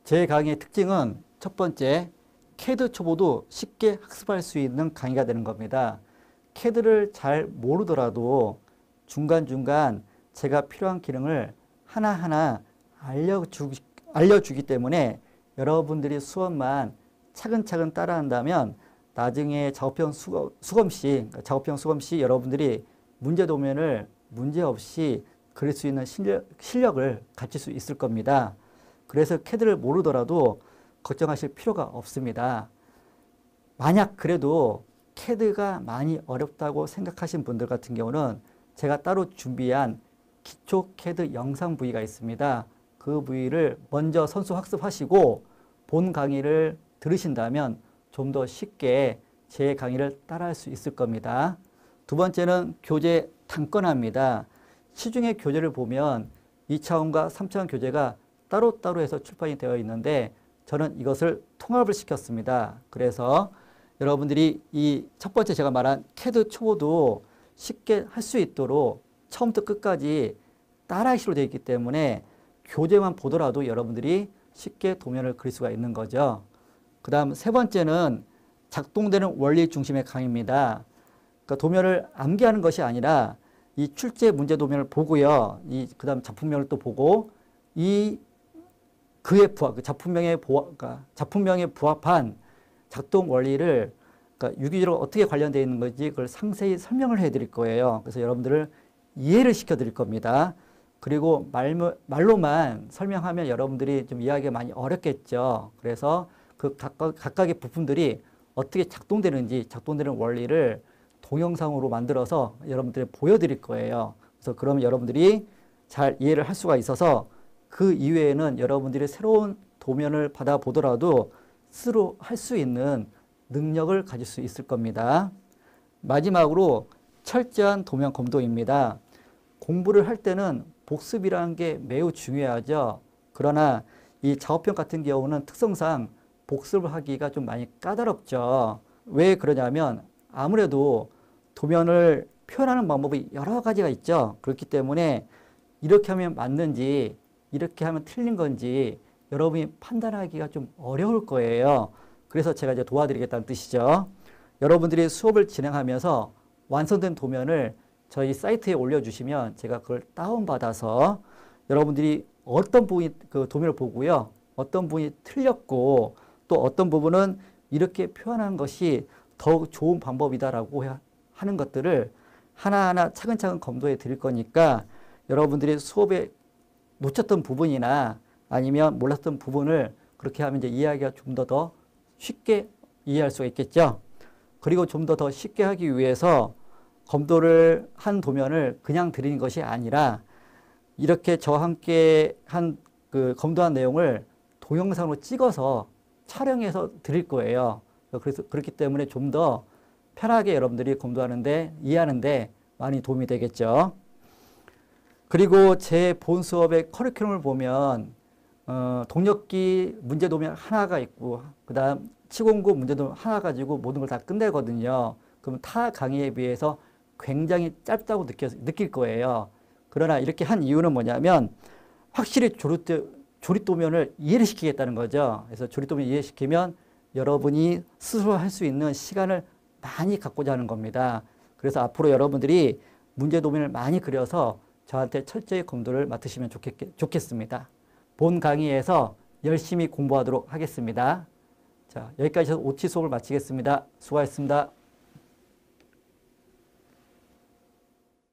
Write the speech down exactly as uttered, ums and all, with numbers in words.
제 강의의 특징은 첫 번째, 캐드 초보도 쉽게 학습할 수 있는 강의가 되는 겁니다. 캐드를 잘 모르더라도 중간중간 제가 필요한 기능을 하나하나 알려주기, 알려주기 때문에 여러분들이 수업만 차근차근 따라한다면 나중에 작업형 수검, 수검시, 작업형 수검시 여러분들이 문제 도면을 문제없이 그릴 수 있는 실력, 실력을 갖출 수 있을 겁니다. 그래서 캐드를 모르더라도 걱정하실 필요가 없습니다. 만약 그래도 캐드가 많이 어렵다고 생각하신 분들 같은 경우는 제가 따로 준비한 기초 캐드 영상 부위가 있습니다. 그 부위를 먼저 선수 학습하시고 본 강의를 들으신다면 좀 더 쉽게 제 강의를 따라할 수 있을 겁니다. 두 번째는 교재 단권화입니다. 시중의 교재를 보면 이 차원과 삼 차원 교재가 따로따로 해서 출판이 되어 있는데 저는 이것을 통합을 시켰습니다. 그래서 여러분들이 이 첫 번째 제가 말한 캐드 초보도 쉽게 할 수 있도록 처음부터 끝까지 따라하기로 되어 있기 때문에 교재만 보더라도 여러분들이 쉽게 도면을 그릴 수가 있는 거죠. 그 다음 세 번째는 작동되는 원리 중심의 강의입니다. 그러니까 도면을 암기하는 것이 아니라 이 출제 문제 도면을 보고요. 이 그 다음 작품명을 또 보고 이 그에 부합, 그 작품명에 부합, 그러니까 작품명에 부합한 작동 원리를 그러니까 유기적으로 어떻게 관련되어 있는 건지 그걸 상세히 설명을 해드릴 거예요. 그래서 여러분들을 이해를 시켜드릴 겁니다. 그리고 말, 말로만 설명하면 여러분들이 좀 이해하기가 많이 어렵겠죠. 그래서 그 각각, 각각의 부품들이 어떻게 작동되는지 작동되는 원리를 동영상으로 만들어서 여러분들이 보여드릴 거예요. 그래서 그러면 여러분들이 잘 이해를 할 수가 있어서 그 이외에는 여러분들이 새로운 도면을 받아보더라도 스스로 할 수 있는 능력을 가질 수 있을 겁니다. 마지막으로 철저한 도면 검도입니다. 공부를 할 때는 복습이라는 게 매우 중요하죠. 그러나 이 작업형 같은 경우는 특성상 복습을 하기가 좀 많이 까다롭죠. 왜 그러냐면 아무래도 도면을 표현하는 방법이 여러 가지가 있죠. 그렇기 때문에 이렇게 하면 맞는지 이렇게 하면 틀린 건지 여러분이 판단하기가 좀 어려울 거예요. 그래서 제가 이제 도와드리겠다는 뜻이죠. 여러분들이 수업을 진행하면서 완성된 도면을 저희 사이트에 올려주시면 제가 그걸 다운받아서 여러분들이 어떤 부분이 그 도면을 보고요. 어떤 부분이 틀렸고 또 어떤 부분은 이렇게 표현하는 것이 더욱 좋은 방법이다라고 하는 것들을 하나하나 차근차근 검토해 드릴 거니까 여러분들이 수업에 놓쳤던 부분이나 아니면 몰랐던 부분을 그렇게 하면 이제 이해하기가 좀 더 더 쉽게 이해할 수가 있겠죠. 그리고 좀 더 더 쉽게 하기 위해서 검도를 한 도면을 그냥 드리는 것이 아니라 이렇게 저와 함께 한 그 검도한 내용을 동영상으로 찍어서 촬영해서 드릴 거예요. 그래서 그렇기 때문에 좀 더 편하게 여러분들이 검도하는데 이해하는데 많이 도움이 되겠죠. 그리고 제 본 수업의 커리큘럼을 보면 어, 동력기 문제 도면 하나가 있고 그 다음 치공구 문제 도면 하나 가지고 모든 걸 다 끝내거든요. 그럼 타 강의에 비해서 굉장히 짧다고 느껴, 느낄 거예요. 그러나 이렇게 한 이유는 뭐냐면 확실히 조립, 조립 도면을 이해를 시키겠다는 거죠. 그래서 조립 도면 이해시키면 여러분이 스스로 할 수 있는 시간을 많이 갖고자 하는 겁니다. 그래서 앞으로 여러분들이 문제 도면을 많이 그려서 저한테 철저히 검도를 맡으시면 좋겠, 좋겠습니다. 본 강의에서 열심히 공부하도록 하겠습니다. 자, 여기까지 해서 오티 수업을 마치겠습니다. 수고하셨습니다.